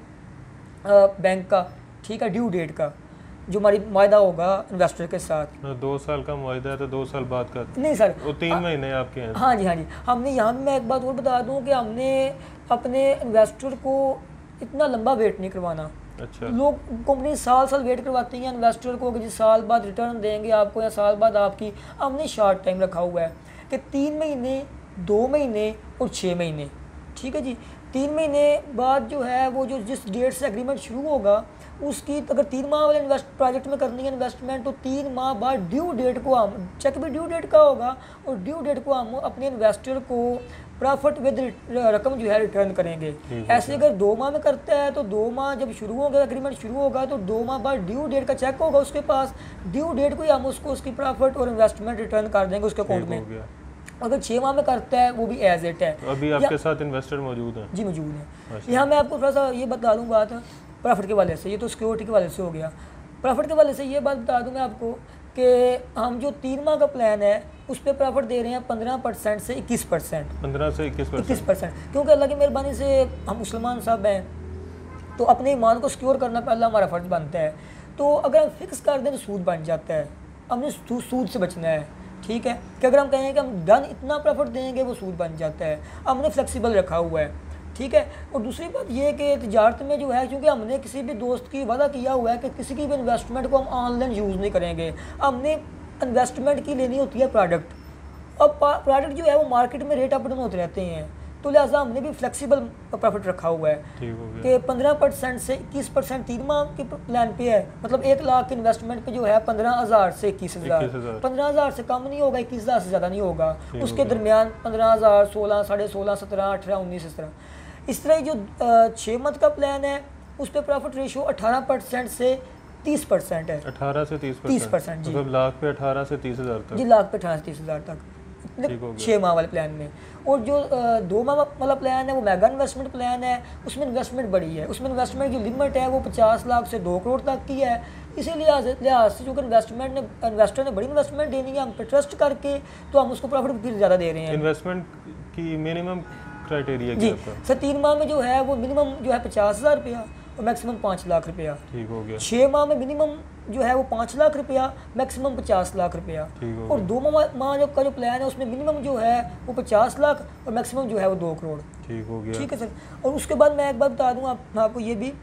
आ, बैंक का, ठीक है, ड्यू डेट का जो हमारी वायदा होगा इन्वेस्टर के साथ। दो साल का मुआहदा है तो दो साल बाद का नहीं सर, वो तीन महीने आपके हैं। हाँ जी हाँ जी। हमने यहाँ मैं एक बात और बता दूँ कि हमने अपने इन्वेस्टर को इतना लंबा वेट नहीं करवाना। अच्छा। लोग कंपनी साल साल वेट करवाती हैं इन्वेस्टर को कि जिस साल बाद रिटर्न देंगे आपको या साल बाद आपकी। हमने शार्ट टाइम रखा हुआ है कि तीन महीने, दो महीने और छः महीने, ठीक है जी। तीन महीने बाद जो है वो जो जिस डेट से एग्रीमेंट शुरू होगा उसकी, अगर तीन माह वाले इन्वेस्ट प्रोजेक्ट में करनी है इन्वेस्टमेंट, तो तीन माह बाद ड्यू डेट को हम, चेक भी ड्यू डेट का होगा और ड्यू डेट को हम अपने इन्वेस्टर को प्रॉफिट विद रकम जो है रिटर्न करेंगे। ऐसे अगर दो माह में करता है तो दो माह जब शुरू होगा, एग्रीमेंट शुरू होगा तो दो माह बाद ड्यू डेट का चेक होगा उसके पास, ड्यू डेट को ही हम उसको उसकी प्रॉफिट और इन्वेस्टमेंट रिटर्न कर देंगे उसके अकाउंट में। अगर छः माह में करता है वो भी एज इट है। तो अभी आपके साथ इन्वेस्टर मौजूद हैं? जी मौजूद है। यहाँ मैं आपको थोड़ा सा ये बता दूँ बात प्रॉफिट के वाले से, ये तो सिक्योरिटी के वाले से हो गया। प्रॉफिट के वाले से ये बात बता दूँ मैं आपको कि हम जो तीन माह का प्लान है उस पर प्रॉफिट दे रहे हैं पंद्रह परसेंट से इक्कीस परसेंट पंद्रह से इक्कीस परसेंट इक्कीस परसेंट क्योंकि अल्लाह की मेहरबानी से हम मुसलमान साहब हैं तो अपने ईमान को सिक्योर करना पहला हमारा फ़र्ज बनता है। तो अगर हम फिक्स कर दें तो सूद बन जाता है, हमने सूद से बचना है, ठीक है। कि अगर हम कहें कि हम डन इतना प्रॉफिट देंगे वो सूद बन जाता है, हमने फ्लेक्सिबल रखा हुआ है, ठीक है। और दूसरी बात ये है कि तिजारत में जो है, क्योंकि हमने किसी भी दोस्त की वादा किया हुआ है कि किसी की भी इन्वेस्टमेंट को हम ऑनलाइन यूज़ नहीं करेंगे, हमने इन्वेस्टमेंट की लेनी होती है प्रोडक्ट। अब प्रोडक्ट जो है वो मार्केट में रेट अप डाउन होते रहते हैं, तो लिहाजा हमने भी फ्लेक्सिबल प्रॉफिट रखा हुआ है कि पंद्रह परसेंट से इक्कीस परसेंट तीन माह के प्लान पे है। मतलब एक लाख की इन्वेस्टमेंट पे जो है पंद्रह हज़ार से इक्कीस हज़ार पंद्रह हज़ार से कम नहीं होगा, इक्कीस हज़ार से ज़्यादा नहीं होगा, उसके दरमियान पंद्रह हज़ार सोलह साढ़े सोलह सत्रह अठारह उन्नीस इस तरह। इस तरह जो छः मंथ का प्लान है उस पर प्रॉफिट रेशियो अठारह परसेंट से तीस परसेंट है। अठारह से तीस तीस परसेंट जी, मतलब लाख पे अठारह से तीस हज़ार तक जी, लाख पे अठारह से तीस हज़ार तक छः माह वाले प्लान में। और जो दो माह वाला प्लान है वो मेगा इन्वेस्टमेंट प्लान है, उसमें इन्वेस्टमेंट बड़ी है, उसमें इन्वेस्टमेंट की लिमिट है वो पचास लाख से दो करोड़ तक की है। इसी लिहाज लिहाज से जो कि इन्वेस्टमेंट ने इन्वेस्टर ने बड़ी इन्वेस्टमेंट देनी है हम पे ट्रस्ट करके, तो हम उसको प्रॉफिट फिर ज़्यादा दे रहे हैं। इन्वेस्टमेंट की मिनिमम क्राइटेरिया जी सर, तीन माह में जो है वो मिनिमम जो है पचास हज़ार रुपया और मैक्सिमम पाँच लाख रुपया, ठीक हो गया। छः माह में मिनिमम जो है वो पाँच लाख रुपया, मैक्सिमम पचास लाख रुपया, और दो माह माह जो का जो प्लान है उसमें मिनिमम जो है वो पचास लाख और मैक्सिमम जो है वो दो करोड़, ठीक हो गया। ठीक है सर। और उसके बाद मैं एक बात बता दूँ आप, आपको ये भी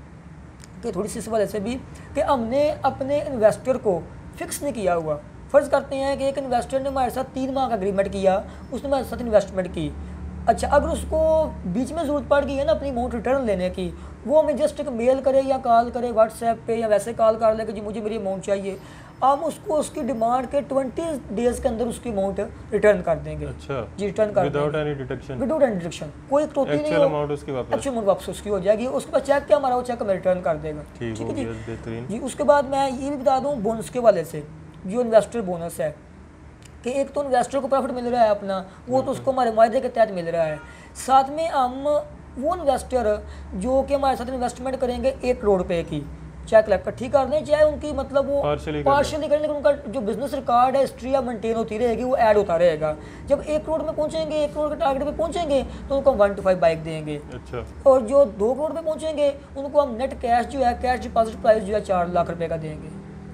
कि थोड़ी सी इस वजह से भी कि हमने अपने इन्वेस्टर को फिक्स नहीं किया हुआ। फ़र्ज़ करते हैं कि एक इन्वेस्टर ने हमारे साथ तीन माह का एग्रीमेंट किया, उसने हमारे साथ इन्वेस्टमेंट की, अच्छा अगर उसको बीच में ज़रूरत पड़ गई है ना अपनी अमाउंट रिटर्न लेने की, वो हमें जस्ट एक मेल करे या कॉल करे व्हाट्सएप पे या वैसे कॉल कर ले कि जी मुझे मेरी अमाउंट चाहिए, हम उसको उसकी डिमांड के ट्वेंटी डेज़ के अंदर उसकी अमाउंट रिटर्न कर देंगे। अच्छा जी, रिटर्न कर without any deduction, without any deduction, कोई कटौती नहीं, एक्चुअल अमाउंट उसकी वापस एक्चुअल अमाउंट वापस उसकी हो जाएगी। उसके बाद चेक क्या हमारा वो चेक हमें रिटर्न कर देगा, ठीक है जी जी। उसके बाद मैं ये भी बता दूँ बोनस के वाले से, जो इन्वेस्टर बोनस है कि एक तो इन्वेस्टर को प्रॉफिट मिल रहा है अपना, वो तो उसको हमारे वायदे के तहत मिल रहा है, साथ में हम वो इन्वेस्टर जो कि हमारे साथ इन्वेस्टमेंट करेंगे एक करोड़ रुपए की, चाहे इकट्ठी कर दें चाहे उनकी मतलब वो पार्शियली करें, लेकिन उनका जो बिजनेस रिकॉर्ड है हिस्ट्री या मेंटेन होती रहेगी, वो ऐड होता रहेगा। जब एक करोड़ में पहुंचेंगे, एक करोड़ के टारगेट पे पहुंचेंगे तो उनको हम वन टू फाइव बाइक देंगे। अच्छा। और जो दो करोड़ पे पहुंचेंगे उनको हम नेट कैश जो है, कैश डिपॉजिट प्राइस जो है चार लाख रुपए का देंगे,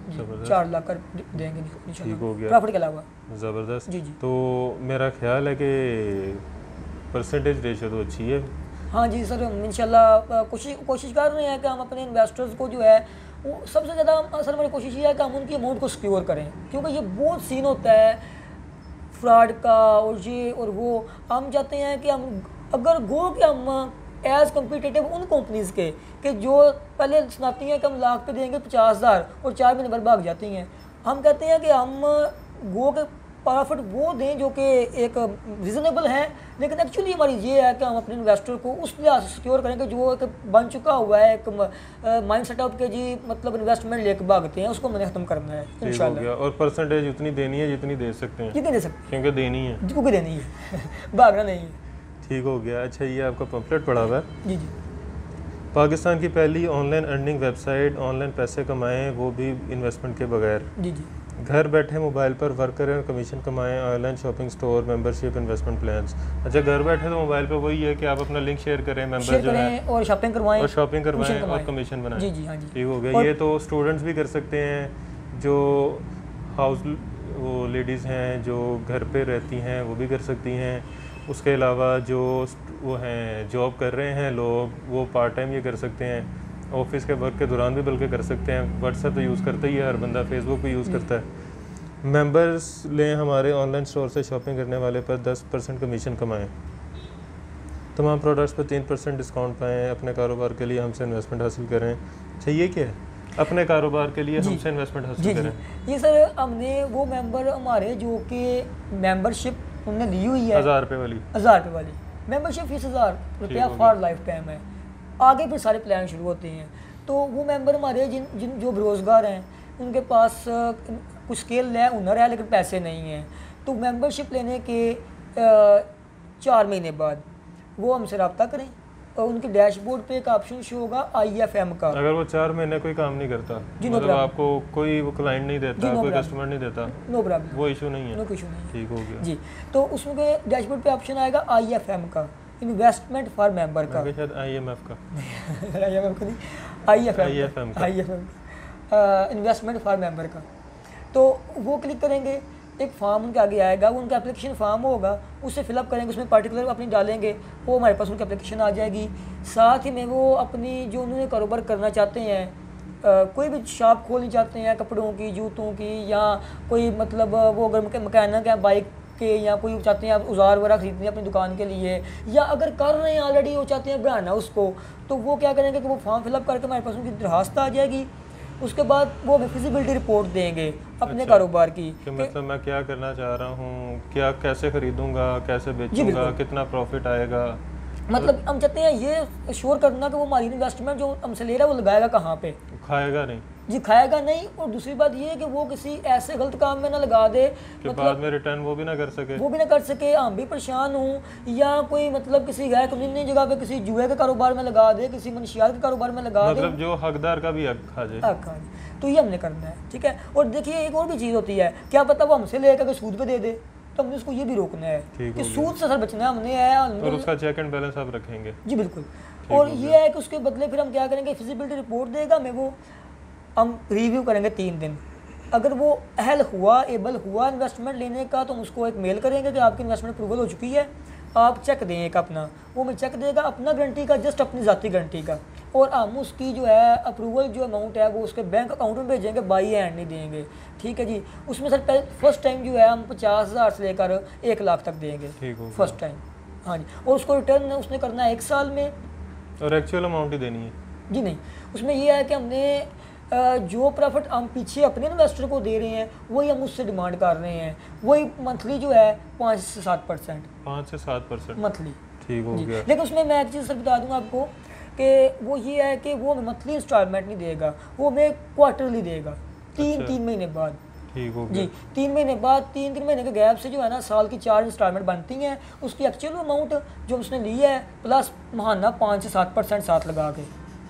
चार लाख कर देंगे प्रॉफिट के अलावा। ज़बरदस्त जी जी। तो मेरा ख्याल है कि परसेंटेज रेशो तो अच्छी है। हाँ जी सर, इंशाल्लाह कोशिश कोशिश कर रहे हैं कि हम अपने इन्वेस्टर्स को जो है वो सबसे ज़्यादा असल हमारी कोशिश ये है कि हम उनकी अमाउंट को सिक्योर करें, क्योंकि ये बहुत सीन होता है फ्रॉड का और ये और वो। हम चाहते हैं कि हम अगर गो कि हम एज़ कम्पिटिटिव उन कंपनीज़ के कि जो पहले सुनाती हैं कि हम लाख पे देंगे पचास हज़ार और चार महीने भर भाग जाती हैं, हम कहते हैं कि हम गो के प्रॉफिट वो दें जो कि एक रीज़नेबल है, लेकिन एक्चुअली हमारी ये है कि हम अपने इन्वेस्टर को उस लिहाज से सिक्योर करें कि जो एक बन चुका हुआ है एक माइंड सेटअप के जी मतलब इन्वेस्टमेंट लेके भागते हैं, उसको मैंने ख़त्म करना है इंशाल्लाह। और परसेंटेज उतनी देनी है जितनी दे सकते हैं, जितनी दे सकते क्योंकि देनी है, क्योंकि देनी है भागना नहीं है। ठीक हो गया। अच्छा, ये आपका पम्फलेट पड़ा हुआ है। जी जी। पाकिस्तान की पहली ऑनलाइन अर्निंग वेबसाइट, ऑनलाइन पैसे कमाएं वो भी इन्वेस्टमेंट के बगैर। जी जी। घर बैठे मोबाइल पर वर्क करें और कमीशन कमाएं, online shopping store, membership, investment plans. अच्छा, घर बैठे तो मोबाइल पर वही है कि आप अपना लिंक शेयर करें, मेंबर जो है और शॉपिंग करवाएं और शॉपिंग करवाएं और कमीशन बनाएं। जी जी हाँ जी। ठीक हो गया। ये तो स्टूडेंट्स भी कर सकते हैं, जो हाउस वो लेडीज़ हैं जो घर पे रहती हैं वो भी कर सकती हैं। उसके अलावा जो वो हैं जॉब कर रहे हैं लोग, वो पार्ट टाइम ये कर सकते हैं, ऑफिस के वर्क के दौरान भी बल्कि कर सकते हैं। व्हाट्सएप तो यूज़ करता ही है हर बंदा, फेसबुक भी यूज़ करता है। मेंबर्स लें हमारे ऑनलाइन स्टोर से, शॉपिंग करने वाले पर दस परसेंट कमीशन कमाएं, तमाम प्रोडक्ट्स पर तीन परसेंट डिस्काउंट पाएँ, अपने कारोबार के लिए हमसे इन्वेस्टमेंट हासिल करें। अच्छा, ये क्या है? अपने कारोबार के लिए हमसे इन्वेस्टमेंट हासिल करें। ये सर हमने वो मेंबर हमारे जो कि मेंबरशिप उन्होंने ली हुई है हज़ार रुपये वाली हज़ार रुपये वाली मेंबरशिप फीस हज़ार रुपया फॉर लाइफ टाइम है। आगे फिर सारे प्लान शुरू होते हैं। तो वो मेंबर हमारे जिन जिन जो बेरोज़गार हैं, उनके पास कुछ स्किल है, हुनर है, लेकिन पैसे नहीं हैं, तो मेंबरशिप लेने के चार महीने बाद वो हमसे रब्ता करें और उनके डैशबोर्ड पे एक ऑप्शन शो होगा आई एफ एम का। अगर वो चार महीने कोई काम नहीं करता, मतलब आपको कोई वो क्लाइंट नहीं देता, कोई कस्टमर नहीं देता, नो प्रॉब्लम, वो इशू नहीं है, नो इशू नहीं। ठीक हो गया जी। तो उसमें डैशबोर्ड पे ऑप्शन आएगा आई एफ एम का, इन्वेस्टमेंट फॉर मेंबर का, शायद आई एम एफ का आई एम एफ का नहीं, आई एफ एम का, I F M investment for member का। तो वो क्लिक करेंगे, एक फॉर्म उनके आगे आएगा, वो उनका एप्लीकेशन फॉर्म होगा, उसे फिलअप करेंगे, उसमें पार्टिकुलर अपनी डालेंगे, वो हमारे पास उनकी एप्लीकेशन आ जाएगी। साथ ही में वो अपनी जो उन्होंने कारोबार करना चाहते हैं, आ, कोई भी शॉप खोलनी चाहते हैं कपड़ों की, जूतों की, या कोई मतलब वो अगर मकैनिक है बाइक के, या कोई चाहते हैं आप औजार वगैरह खरीदने अपनी दुकान के लिए, या अगर कर रहे हैं ऑलरेडी वो चाहते हैं बढ़ाना उसको, तो वो क्या करेंगे कि वो फॉर्म फिलअप करके हमारे पास उनकी दरखास्त आ जाएगी। उसके बाद वो हमें फिजिबिलिटी रिपोर्ट देंगे अपने अच्छा, कारोबार की कि मतलब मैं क्या करना चाह रहा हूँ, क्या कैसे खरीदूंगा, कैसे बेचूंगा, कितना प्रॉफिट आएगा, मतलब हम चाहते हैं ये श्योर करना कि वो हमारी इन्वेस्टमेंट जो हमसे ले रहा है वो लगाएगा कहाँ पे, खाएगा नहीं जी खाएगा नहीं। और दूसरी बात ये है कि वो किसी ऐसे गलत काम में ना लगा दे कि मतलब बाद में रिटर्न वो भी ना कर सके वो भी ना कर सके हम भी परेशान हूँ, या कोई मतलब किसी गैर कानूनी जगह पे किसी जुए के कारोबार में लगा दे, किसी मनशियात के कारोबार में लगा मतलब दे, जो हकदार का भी हक खा जाए, हक खा जाए। तो ये हमने करना है, ठीक है। और देखिए एक और भी चीज़ होती है, क्या पता वो हमसे लेकर सूद पे दे दे, तो हमने उसको ये भी रोकना है कि सूद से सर बचना है हमने है, और उसका चेक एंड बैलेंस आप रखेंगे। जी बिल्कुल। और ये है कि उसके बदले फिर हम क्या करेंगे, फिजिबिलिटी रिपोर्ट देगा हमें, वो हम रिव्यू करेंगे तीन दिन। अगर वो अहल हुआ, एबल हुआ इन्वेस्टमेंट लेने का, तो हम उसको एक मेल करेंगे कि आपकी इन्वेस्टमेंट अप्रूवल हो चुकी है, आप चेक दें एक अपना, वो हमें चेक देगा अपना गारंटी का, जस्ट अपनी ज़ाती गारंटी का, और हम उसकी जो है अप्रूवल जो अमाउंट है वो उसके बैंक अकाउंट में भेजेंगे, बाई हैंड नहीं देंगे, ठीक है जी। उसमें सर पहले फर्स्ट टाइम जो है हम पचास हज़ार से लेकर एक लाख तक देंगे फर्स्ट टाइम, हाँ जी। और उसको रिटर्न उसने करना है एक साल में, और एक्चुअल अमाउंट ही देनी है जी नहीं। उसमें ये है कि हमने जो प्रॉफिट हम पीछे अपने इन्वेस्टर को दे रहे हैं वही हम उससे डिमांड कर रहे हैं, वही मंथली जो है पाँच से सात परसेंट पाँच से सात परसेंट मंथली, ठीक हो गया। लेकिन उसमें मैं एक चीज़ सर बता दूंगा आपको कि वो ये है कि वो हमें मंथली इंस्टॉलमेंट नहीं देगा, वो हमें क्वार्टरली देगा, तीन अच्छा। तीन महीने बाद, ठीक हो गया जी तीन महीने बाद, तीन तीन महीने के गैप से जो है ना साल की चार इंस्टॉलमेंट बनती हैं, उसकी एक्चुअल अमाउंट जो उसने ली है प्लस महाना पाँच से सात परसेंट साथ लगा के,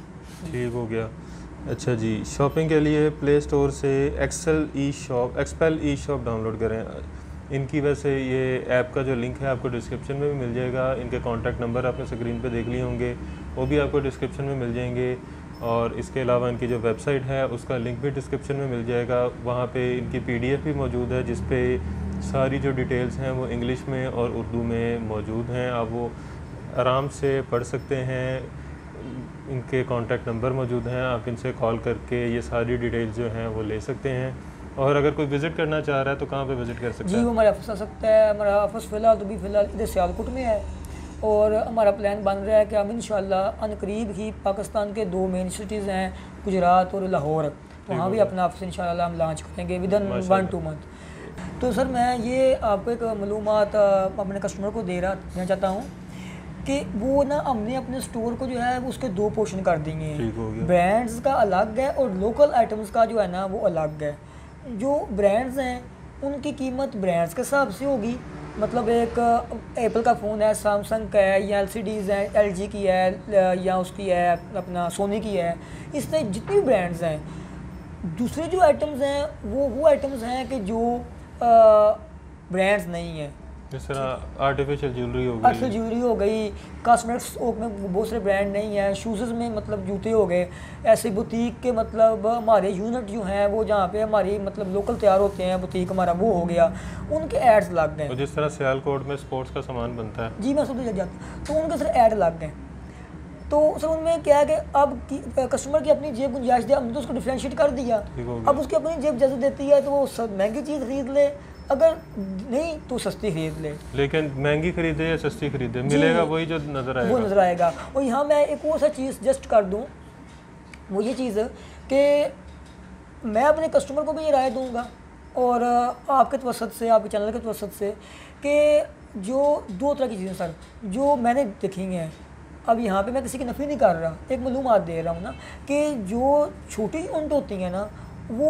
ठीक हो गया। अच्छा जी, शॉपिंग के लिए प्ले स्टोर से excel e shop expel e shop download करें। इनकी वैसे ये ऐप का जो लिंक है आपको डिस्क्रिप्शन में भी मिल जाएगा, इनके कॉन्टैक्ट नंबर आपने स्क्रीन पे देख लिए होंगे, वो भी आपको डिस्क्रिप्शन में मिल जाएंगे, और इसके अलावा इनकी जो वेबसाइट है उसका लिंक भी डिस्क्रिप्शन में मिल जाएगा। वहाँ पे इनकी पीडीएफ भी मौजूद है जिस पे सारी जो डिटेल्स हैं वो इंग्लिश में और उर्दू में मौजूद हैं, आप वो आराम से पढ़ सकते हैं। इनके कॉन्टैक्ट नंबर मौजूद हैं, आप इनसे कॉल करके ये सारी डिटेल्स जो हैं वो ले सकते हैं। और अगर कोई विज़िट करना चाह रहा है तो कहाँ पे विज़िट कर सकता जी है? वो हमारे ऑफिस आ सकता है। हमारा ऑफिस फ़िलहाल तो भी फ़िलहाल इधर सियालकोट में है, और हमारा प्लान बन रहा है कि हम इंशाल्लाह अनकरीब ही पाकिस्तान के दो मेन सिटीज़ हैं, गुजरात और लाहौर, तो वहाँ भी अपना ऑफिस इंशाल्लाह हम लॉन्च करेंगे within one two month. तो सर मैं ये आपको एक मालूमात अपने कस्टमर को दे रहा देना चाहता हूँ कि वो ना हमने अपने स्टोर को जो है वो उसके दो पोर्शन कर दिए हैं। ब्रांड्स का अलग है और लोकल आइटम्स का जो है ना वो अलग है। जो ब्रांड्स हैं उनकी कीमत ब्रांड्स के हिसाब से होगी, मतलब एक एप्पल का फ़ोन है, सैमसंग का है, या एलसीडीज़ हैं, एलजी की है, या उसकी है अपना सोनी की है। इस तरह जितनी भी ब्रांड्स हैं। दूसरे जो आइटम्स हैं वो वो आइटम्स हैं कि जो ब्रांड्स नहीं है, जिस तरह आर्टिफिशियल ज्वेलरी हो गई, आर्टिफिशियल ज्वेलरी हो गई, कॉस्मेटिक्स में बहुत सारे ब्रांड नहीं है, शूज़ में मतलब जूते हो गए, ऐसे बुटीक के मतलब हमारे यूनिट जो हैं वो जहाँ पे हमारी मतलब लोकल तैयार होते हैं, बुटीक हमारा वो हो गया, उनके एड्स लग गए। और जिस तरह सियालकोट में स्पोर्ट्स का सामान बनता है, जी मैं सब जाता, तो उनके सर ऐड लग गए। तो सर उनमें क्या है कि अब कस्टमर की अपनी जेब गुंजाइश दे, हमने तो उसको डिफ्रेंशिएट कर दिया। अब उसकी अपनी जेब जैसे देती है तो वो सब महंगी चीज़ खरीद ले, अगर नहीं तो सस्ती खरीद ले। लेकिन महंगी खरीदे या सस्ती खरीदे मिलेगा वही जो नज़र आएगा, वो नज़र आएगा। और यहाँ मैं एक और सा चीज़ जस्ट कर दूँ, वो ये चीज़ कि मैं अपने कस्टमर को भी ये राय दूँगा और आपके तवसत से, आपके चैनल के तवसत से, कि जो दो तरह की चीज़ें सर जो मैंने देखी हैं, अब यहाँ पे मैं किसी की नफ़ी नहीं कर रहा, एक मालूमात दे रहा हूँ ना, कि जो छोटी यूनिट होती हैं ना वो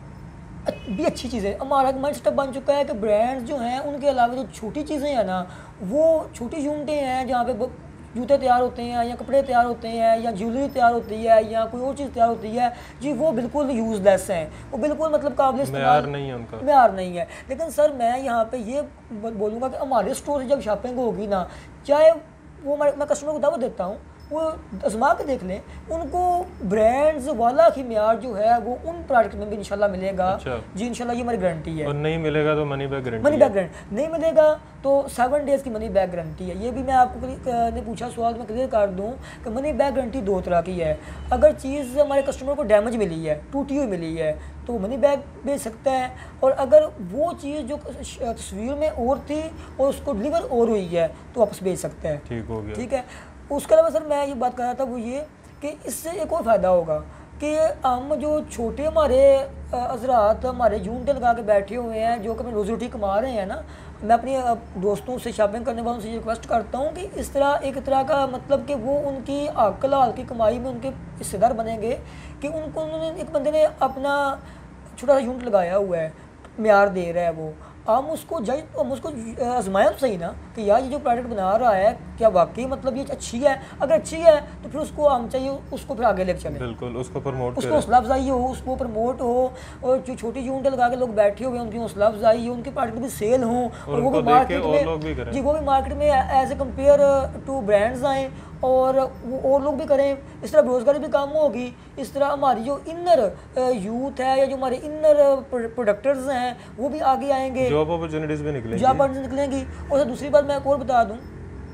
भी अच्छी चीज़ें। हमारा माइंड सेटअप बन चुका है कि ब्रांड्स जो हैं उनके अलावा जो छोटी चीज़ें हैं ना, वो छोटी यूनिटें हैं जहाँ पे जूते तैयार होते हैं या कपड़े तैयार होते हैं या ज्वेलरी तैयार होती है या कोई और चीज़ तैयार होती है जी, वो बिल्कुल यूज़लेस हैं, वो बिल्कुल मतलब काबिल इस्तेमाल नहीं है, उनका म्यार नहीं है। लेकिन सर मैं यहाँ पे ये बोलूँगा कि हमारे स्टोर से जब शॉपिंग होगी ना, चाहे वो मैं कस्टमर को दावत देता हूँ वो आजमा के देख लें, उनको ब्रांड्स वाला ही म्यार जो है वो उन प्रोडक्ट में भी इंशाल्लाह मिलेगा। अच्छा। जी इंशाल्लाह ये हमारी गारंटी है। और नहीं मिलेगा तो money back guarantee, money back guarantee नहीं मिलेगा तो सेवन डेज़ की मनी बैक गारंटी है। ये भी मैं आपको ने पूछा सवाल मैं क्लियर कर दूं कि मनी बैक गारंटी दो तरह की है। अगर चीज़ हमारे कस्टमर को डैमेज मिली है, टूटी हुई मिली है, तो मनी बैक भेज सकता है, और अगर वो चीज़ जो तस्वीर में और थी और उसको डिलीवर और हुई है तो वापस भेज सकता है। ठीक हो गया। ठीक है। उसके अलावा सर मैं ये बात कर रहा था वो ये कि इससे एक और फ़ायदा होगा कि हम जो छोटे हमारे हज़रात हमारे यूनिट लगा के बैठे हुए हैं जो कि अपनी रोज़ी रोटी कमा रहे हैं ना, मैं अपने दोस्तों से, शॉपिंग करने वालों से ये रिक्वेस्ट करता हूँ कि इस तरह एक तरह का मतलब कि वो उनकी हक़ हलाल की कमाई में उनके हिस्सेदार बनेंगे कि उनको उन्होंने एक बंदे ने अपना छोटा सा यूनिट लगाया हुआ है, म्यार दे रहा है वो, हम उसको जाए हम उसको आजमाया तो सही ना कि यार ये जो प्रोडक्ट बना रहा है क्या वाकई मतलब ये अच्छी है। अगर अच्छी है तो फिर उसको हम चाहिए उसको फिर आगे लेकर चलें, बिल्कुल उसको प्रमोट उसको हौसला अफजाई हो, उसको प्रमोट हो, और जो छोटी यूनिट लगा के लोग बैठे हुए हैं उनकी हौसला अफजाई हो, उनके प्रोडक्ट भी सेल हों और वो भी मार्केट में जी वो भी मार्केट में as a compare to brands आएँ और वो और लोग भी करें। इस तरह बेरोज़गारी भी कम होगी। इस तरह हमारी जो इनर यूथ है या जो हमारे इनर प्रोडक्टर्स हैं वो भी आगे आएंगे, जॉब अपॉर्चुनिटीज़ भी निकलेंगी जॉब अपॉर्चुनिटीज़ निकलेंगी। और दूसरी बात मैं एक और बता दूं,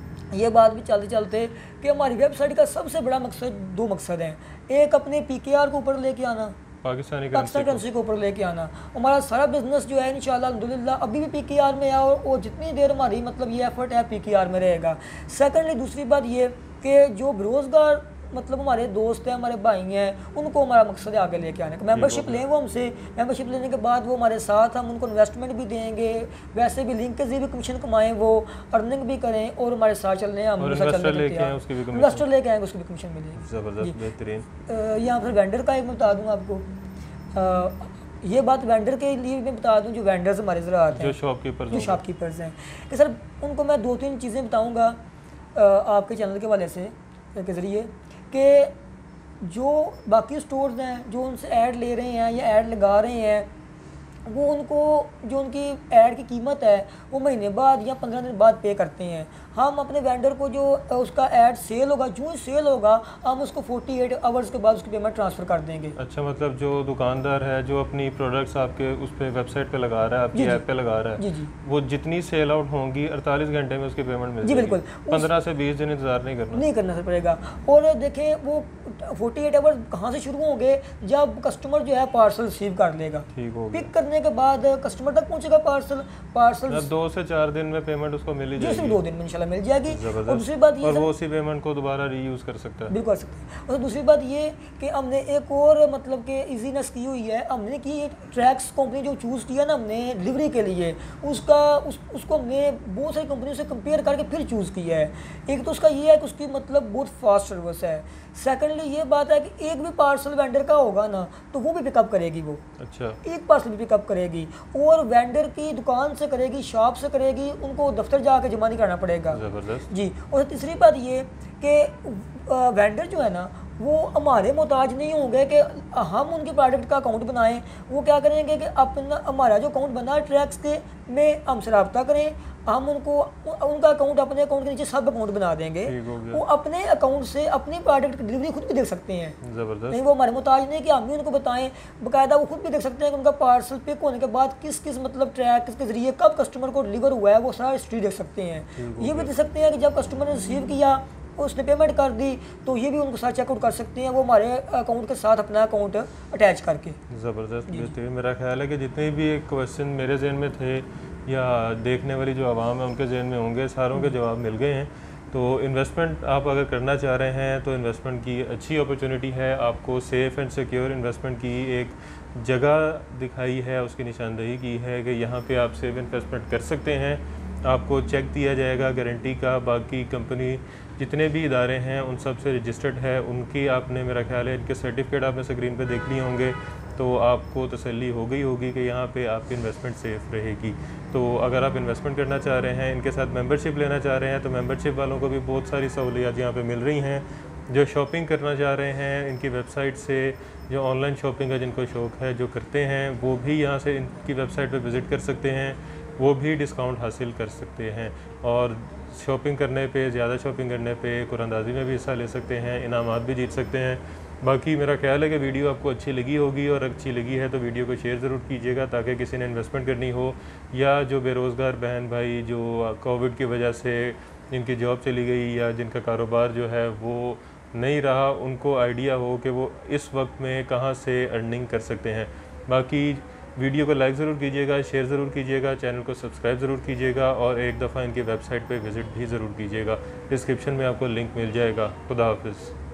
ये बात भी चलते चलते कि हमारी वेबसाइट का सबसे बड़ा मकसद दो मकसद हैं। एक अपने पी के आर को ऊपर लेके आना, पाकिस्तानी पाकिस्तानी करेंसी को ऊपर लेके आना। हमारा सारा बिजनेस जो है इंशाल्लाह अल्हम्दुलिल्लाह अभी भी पी के आर में है और, और जितनी देर हमारी मतलब ये एफर्ट है पी के आर में रहेगा। सेकेंडली दूसरी बात ये कि जो बेरोज़गार मतलब हमारे दोस्त हैं, हमारे भाई हैं, उनको हमारा मकसद है आगे लेके आने का। मेंबरशिप लें वो हमसे, मेंबरशिप लेने के बाद वो हमारे साथ, हम उनको इन्वेस्टमेंट भी देंगे, वैसे भी लिंक से भी कमीशन कमाएं, वो अर्निंग भी करें और हमारे साथ चल रहे हैं। हम इन्वेस्टर लेके आएँ आएंगे उसकी भी कमीशन मिलेगी। ज़बरदस्त, बेहतरीन। यहाँ पर वेंडर का एक मैं बता दूँ आपको, ये बात वेंडर के लिए मैं बता दूं, जो वेंडर्स हमारे ज़रा आते हैं, जो शॉपकीपर्स जो शॉपकीपर्स हैं, कि सर उनको मैं दो तीन चीज़ें बताऊंगा आपके चैनल के वाले से के ज़रिए कि जो बाकी स्टोर्स हैं जो उनसे ऐड ले रहे हैं या ऐड लगा रहे हैं वो उनको जो उनकी ऐड की कीमत है वो महीने बाद या पंद्रह दिन बाद पे करते हैं। हम अपने वेंडर को जो उसका ऐड सेल होगा, जो ही सेल होगा हम उसको अड़तालीस आवर्स के बाद उसकी पेमेंट ट्रांसफ़र कर देंगे। अच्छा, मतलब जो दुकानदार है जो अपनी प्रोडक्ट्स आपके उस पे वेबसाइट पे लगा रहा है, आपकी ऐप पे लगा रहा है, जी जी, वो जितनी सेल आउट होंगी अड़तालीस घंटे में उसकी पेमेंट मिल जी जाएगी। बिल्कुल, पंद्रह से बीस दिन इंतजार नहीं करना नहीं करना पड़ेगा। और देखें वो अड़तालीस आवर्स कहाँ से शुरू होंगे, जब कस्टमर जो है पार्सल रिसीव कर लेगा, ठीक हो गया। पिक करने के बाद कस्टमर तक पहुंचेगा पार्सल पार्सल मतलब दो से चार दिन में पेमेंट उसको मिल ही जी, सिर्फ जाएगी। दो दिन में इंशाल्लाह मिल जाएगी। और दूसरी जबरदस्त। बात ये और सर- वो उसी पेमेंट को दोबारा रीयूज कर सकता है। बिल्कुल कर सकते हैं। और दूसरी बात ये कि हमने एक और मतलब कि इजीनेस की हुई है, हमने की ट्रैक्स कंपनी जो चूज़ किया ना हमने डिलीवरी के लिए, उसका उस उसको हमने बहुत सारी कंपनियों से कंपेयर करके फिर चूज़ किया है। एक तो उसका ये है कि उसकी मतलब बहुत फास्ट सर्विस है। सेकेंडली ये बात है कि एक भी पार्सल वेंडर का होगा ना तो वो भी पिकअप करेगी, वो अच्छा, एक पार्सल भी पिकअप करेगी और वेंडर की दुकान से करेगी, शॉप से करेगी, उनको दफ्तर जाके जमा नहीं करना पड़ेगा। जबरदस्त। जी। और तीसरी बात ये कि वेंडर जो है ना वो हमारे मोहताज नहीं होंगे कि हम उनके प्रोडक्ट का अकाउंट बनाएं। वो क्या करेंगे कि अपना हमारा जो अकाउंट बना है ट्रैक्स के में हमसे रब्ता करें, हम उनको उनका अकाउंट अपने अकाउंट के नीचे सब अकाउंट बना देंगे, ठीक हो गया। वो अपने अकाउंट से अपने प्रोडक्ट की डिलीवरी खुद भी देख सकते हैं। जबरदस्त। नहीं वो हमारे मोहताज नहीं कि हम भी उनको बताएं, बाकायदा वो खुद भी देख सकते हैं कि उनका पार्सल पिक होने के बाद किस किस मतलब ट्रैक किसके जरिए कब कस्टमर को डिलीवर हुआ है, वो सारा हिस्ट्री देख सकते हैं। ये भी देख सकते हैं कि जब कस्टमर ने रिसीव किया उसने पेमेंट कर दी तो ये भी उनको साथ चेकआउट कर सकते हैं, वो हमारे अकाउंट के साथ अपना अकाउंट अटैच करके। ज़बरदस्त बेहतरीन। मेरा ख्याल है कि जितने भी क्वेश्चन मेरे जहन में थे या देखने वाली जो आवाम है उनके जहन में होंगे, सारों के जवाब मिल गए हैं। तो इन्वेस्टमेंट आप अगर करना चाह रहे हैं तो इन्वेस्टमेंट की अच्छी अपॉर्चुनिटी है। आपको सेफ़ एंड सिक्योर इन्वेस्टमेंट की एक जगह दिखाई है, उसकी निशानदही की है कि यहाँ पे आप सेफ इन्वेस्टमेंट कर सकते हैं। आपको चेक दिया जाएगा गारंटी का। बाकी कंपनी जितने भी इदारे हैं उन सब से रजिस्टर्ड है, उनकी आपने मेरा ख्याल है इनके सर्टिफिकेट आपने स्क्रीन पे देख लिए होंगे, तो आपको तसल्ली हो गई होगी कि यहाँ पे आपकी इन्वेस्टमेंट सेफ़ रहेगी। तो अगर आप इन्वेस्टमेंट करना चाह रहे हैं, इनके साथ मेंबरशिप लेना चाह रहे हैं, तो मेंबरशिप वालों को भी बहुत सारी सहूलियात यहाँ पे मिल रही हैं। जो शॉपिंग करना चाह रहे हैं इनकी वेबसाइट से, जो ऑनलाइन शॉपिंग है जिनको शौक़ है जो करते हैं, वो भी यहाँ से इनकी वेबसाइट पर विज़िट कर सकते हैं, वो भी डिस्काउंट हासिल कर सकते हैं। और शॉपिंग करने पे, ज़्यादा शॉपिंग करने पे कुरानंदाज़ी में भी हिस्सा ले सकते हैं, इनामात भी जीत सकते हैं। बाकी मेरा ख्याल है कि वीडियो आपको अच्छी लगी होगी, और अच्छी लगी है तो वीडियो को शेयर ज़रूर कीजिएगा ताकि किसी ने इन्वेस्टमेंट करनी हो, या जो बेरोज़गार बहन भाई जो कोविड की वजह से जिनकी जॉब चली गई या जिनका कारोबार जो है वो नहीं रहा, उनको आइडिया हो कि वो इस वक्त में कहाँ से अर्निंग कर सकते हैं। बाकी वीडियो को लाइक ज़रूर कीजिएगा, शेयर ज़रूर कीजिएगा, चैनल को सब्सक्राइब ज़रूर कीजिएगा, और एक दफ़ा इनकी वेबसाइट पे विज़िट भी ज़रूर कीजिएगा। डिस्क्रिप्शन में आपको लिंक मिल जाएगा। खुदा हाफिज़।